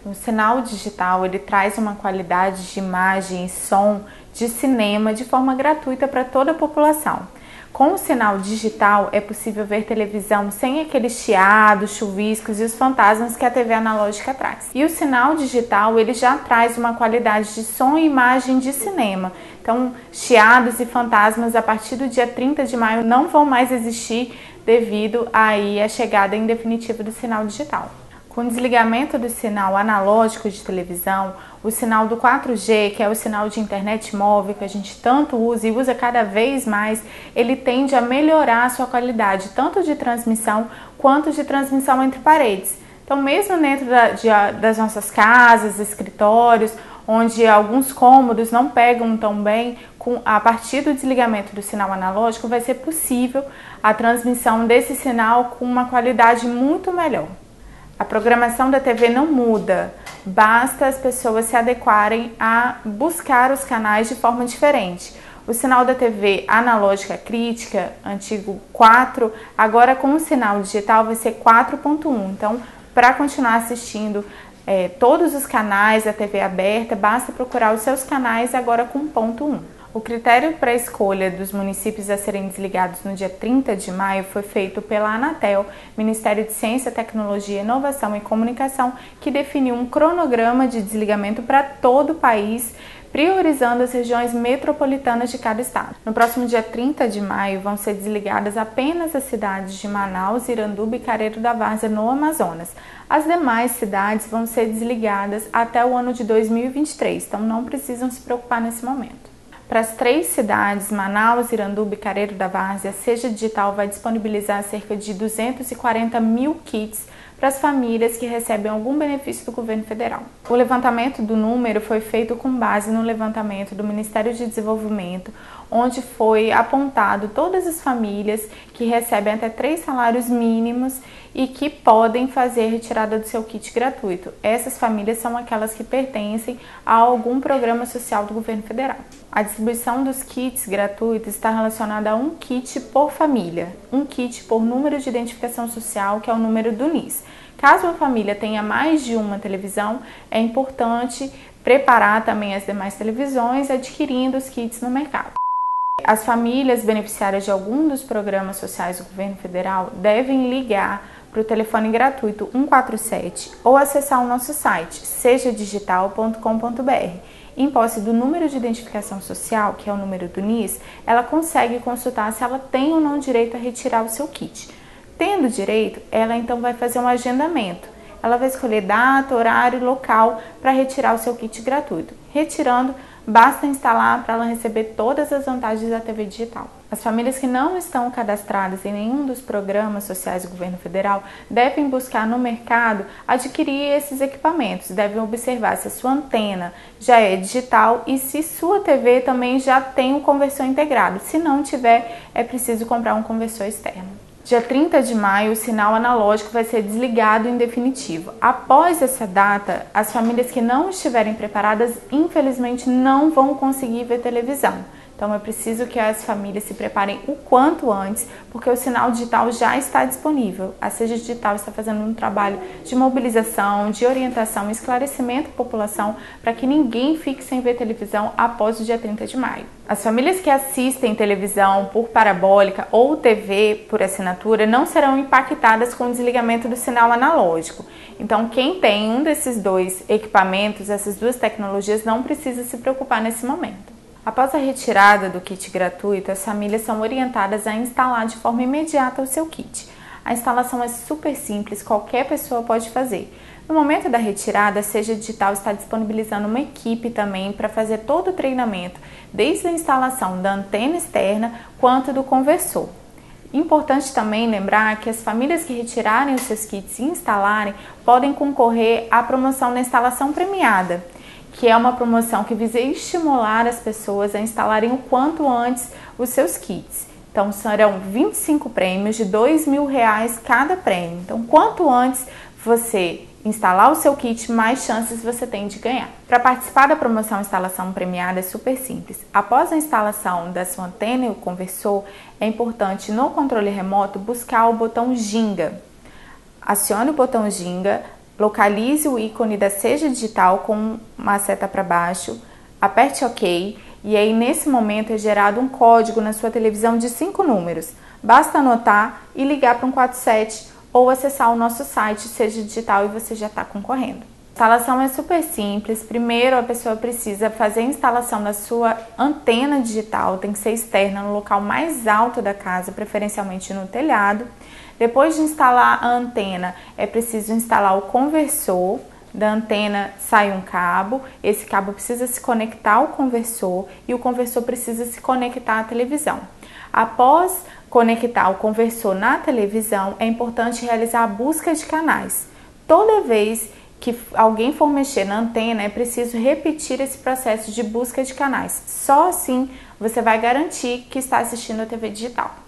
O sinal digital, ele traz uma qualidade de imagem e som de cinema de forma gratuita para toda a população. Com o sinal digital é possível ver televisão sem aqueles chiados, chuviscos e os fantasmas que a TV analógica traz. E o sinal digital, ele já traz uma qualidade de som e imagem de cinema. Então, chiados e fantasmas a partir do dia 30 de maio não vão mais existir devido aí à chegada em definitiva do sinal digital. Com o desligamento do sinal analógico de televisão, o sinal do 4G, que é o sinal de internet móvel que a gente tanto usa e usa cada vez mais, ele tende a melhorar a sua qualidade, tanto de transmissão quanto de transmissão entre paredes. Então, mesmo dentro das nossas casas, escritórios, onde alguns cômodos não pegam tão bem, a partir do desligamento do sinal analógico, vai ser possível a transmissão desse sinal com uma qualidade muito melhor. A programação da TV não muda, basta as pessoas se adequarem a buscar os canais de forma diferente. O sinal da TV analógica crítica, antigo 4, agora com o sinal digital vai ser 4.1. Então, para continuar assistindo todos os canais da TV aberta, basta procurar os seus canais agora com ponto 1. O critério para a escolha dos municípios a serem desligados no dia 30 de maio foi feito pela Anatel, Ministério de Ciência, Tecnologia, Inovação e Comunicação, que definiu um cronograma de desligamento para todo o país, priorizando as regiões metropolitanas de cada estado. No próximo dia 30 de maio vão ser desligadas apenas as cidades de Manaus, Iranduba e Careiro da Várzea, no Amazonas. As demais cidades vão ser desligadas até o ano de 2023, então não precisam se preocupar nesse momento. Para as 3 cidades, Manaus, Iranduba e Careiro da Várzea, a Seja Digital vai disponibilizar cerca de 240 mil kits para as famílias que recebem algum benefício do governo federal. O levantamento do número foi feito com base no levantamento do Ministério de Desenvolvimento, onde foi apontado todas as famílias que recebem até 3 salários mínimos e que podem fazer retirada do seu kit gratuito. Essas famílias são aquelas que pertencem a algum programa social do governo federal. A distribuição dos kits gratuitos está relacionada a um kit por família, um kit por número de identificação social, que é o número do NIS. Caso a família tenha mais de uma televisão, é importante preparar também as demais televisões, adquirindo os kits no mercado. As famílias beneficiárias de algum dos programas sociais do governo federal devem ligar para o telefone gratuito 147 ou acessar o nosso site sejadigital.com.br. Em posse do número de identificação social, que é o número do NIS, ela consegue consultar se ela tem ou não direito a retirar o seu kit. Tendo direito, ela então vai fazer um agendamento. Ela vai escolher data, horário e local para retirar o seu kit gratuito. Retirando, basta instalar para ela receber todas as vantagens da TV digital. As famílias que não estão cadastradas em nenhum dos programas sociais do governo federal devem buscar no mercado adquirir esses equipamentos. Devem observar se a sua antena já é digital e se sua TV também já tem um conversor integrado. Se não tiver, é preciso comprar um conversor externo. Dia 30 de maio, o sinal analógico vai ser desligado em definitivo. Após essa data, as famílias que não estiverem preparadas, infelizmente, não vão conseguir ver televisão. Então é preciso que as famílias se preparem o quanto antes, porque o sinal digital já está disponível. A Seja Digital está fazendo um trabalho de mobilização, de orientação e esclarecimento à população para que ninguém fique sem ver televisão após o dia 30 de maio. As famílias que assistem televisão por parabólica ou TV por assinatura não serão impactadas com o desligamento do sinal analógico. Então quem tem um desses 2 equipamentos, essas 2 tecnologias, não precisa se preocupar nesse momento. Após a retirada do kit gratuito, as famílias são orientadas a instalar de forma imediata o seu kit. A instalação é super simples, qualquer pessoa pode fazer. No momento da retirada, a Seja Digital está disponibilizando uma equipe também para fazer todo o treinamento, desde a instalação da antena externa quanto do conversor. Importante também lembrar que as famílias que retirarem os seus kits e instalarem podem concorrer à promoção da instalação premiada, que é uma promoção que visa estimular as pessoas a instalarem o quanto antes os seus kits. Então serão 25 prêmios de R$2.000 cada prêmio. Então quanto antes você instalar o seu kit, mais chances você tem de ganhar. Para participar da promoção Instalação Premiada é super simples. Após a instalação da sua antena e o conversor, é importante no controle remoto buscar o botão Ginga. Acione o botão Ginga, localize o ícone da Seja Digital com uma seta para baixo, aperte OK e aí nesse momento é gerado um código na sua televisão de 5 números. Basta anotar e ligar para 147 ou acessar o nosso site Seja Digital e você já está concorrendo. A instalação é super simples. Primeiro a pessoa precisa fazer a instalação da sua antena digital, tem que ser externa, no local mais alto da casa, preferencialmente no telhado. Depois de instalar a antena, é preciso instalar o conversor. Da antena sai um cabo, esse cabo precisa se conectar ao conversor e o conversor precisa se conectar à televisão. Após conectar o conversor na televisão, é importante realizar a busca de canais. Toda vez que alguém for mexer na antena, é preciso repetir esse processo de busca de canais. Só assim você vai garantir que está assistindo a TV digital.